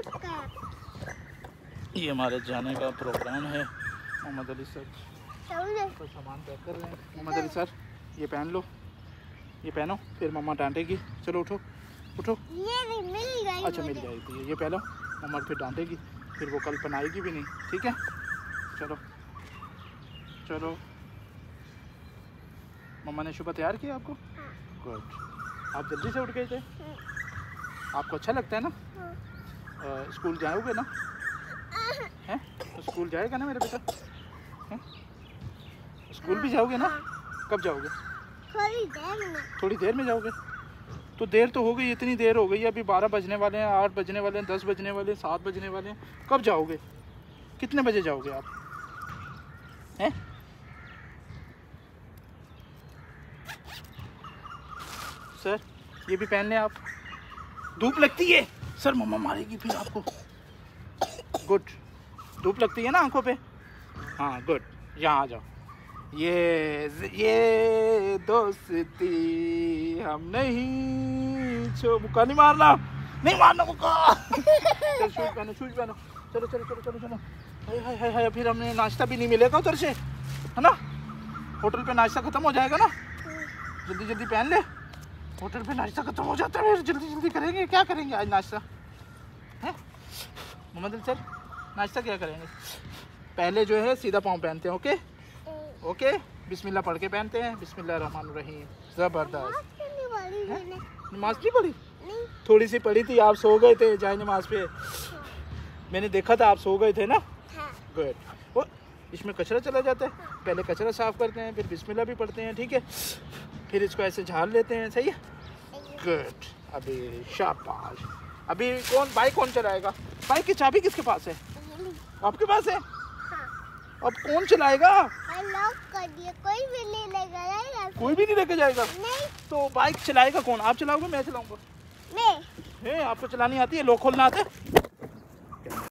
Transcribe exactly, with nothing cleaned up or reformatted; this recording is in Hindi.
ये हमारे जाने का प्रोग्राम है। मोहम्मद अली सर तो सामान पैक कर रहे हैं। मोहम्मद अली सर ये पहन लो, ये पहनो, फिर मम्मा डांटेगी। चलो उठो उठो। ये नहीं मिल गई। अच्छा मिल जाएगी, ये पहनो, मम्मा फिर डांटेगी, फिर वो कल पहनाएगी भी नहीं। ठीक है चलो चलो। मम्मा ने सुबह तैयार किया आपको? गुड। आप जल्दी से उठ गए थे? आपको अच्छा लगता है ना? आ, स्कूल जाओगे ना? हैं? तो स्कूल जाएगा ना मेरा बेटा? हैं? स्कूल भी जाओगे ना? कब जाओगे? थोड़ी देर में। थोड़ी देर में जाओगे? तो देर तो हो गई, इतनी देर हो गई, अभी बारह बजने वाले हैं, आठ बजने वाले हैं, दस बजने वाले हैं, सात बजने वाले हैं। कब जाओगे? कितने बजे जाओगे आप? हैं? सर ये भी पहन लें आप। धूप लगती है सर, मम्मा मारेगी फिर आपको। गुड। धूप लगती है ना आंखों पे? हाँ गुड। यहाँ आ जाओ। ये ये दोस्ती हम नहीं छो। मुक्का नहीं मारना, नहीं मारना मुक्का। चल शूज पहनो, शूज पहनो। चलो चलो चलो चलो चलो। हाय हाय हाय हाय, फिर हमें नाश्ता भी नहीं मिलेगा उधर से, है ना? होटल पे नाश्ता खत्म हो जाएगा ना? जल्दी जल्दी पहन ले, होटल पे नाश्ता खत्म हो जाता है, जल्दी जल्दी करेंगे। क्या करेंगे आज नाश्ता? है मोहम्मद अली सर नाश्ता क्या करेंगे? पहले जो है सीधा पाँव पहनते हैं। ओके ओके, बिस्मिल्लाह पढ़ के पहनते हैं। बिस्मिल्लाह रहमान रहीम। ज़बरदस्त। नमाज नहीं पढ़ी? थोड़ी सी पढ़ी थी, आप सो गए थे जाए नमाज पे। मैंने देखा था आप सो गए थे ना? गुड। वो इसमें कचरा चला जाता है, पहले कचरा साफ करते हैं, फिर बिस्मिल्लाह भी पढ़ते हैं। ठीक है, फिर इसको ऐसे झाड़ लेते हैं। सही है, गुड। अभी शाबाश। अभी कौन बाइक कौन चलाएगा? बाइक की चाबी किसके पास है? आपके पास है? अब कौन चलाएगा? लॉक कर दिया, कोई भी नहीं लेकर जाएगा। कोई भी नहीं लेके जाएगा? नहीं। तो बाइक चलाएगा कौन? आप चलाओगे मैं चलाऊंगा? मैं। है आपको चलानी आती है? लॉक खोलना आता है?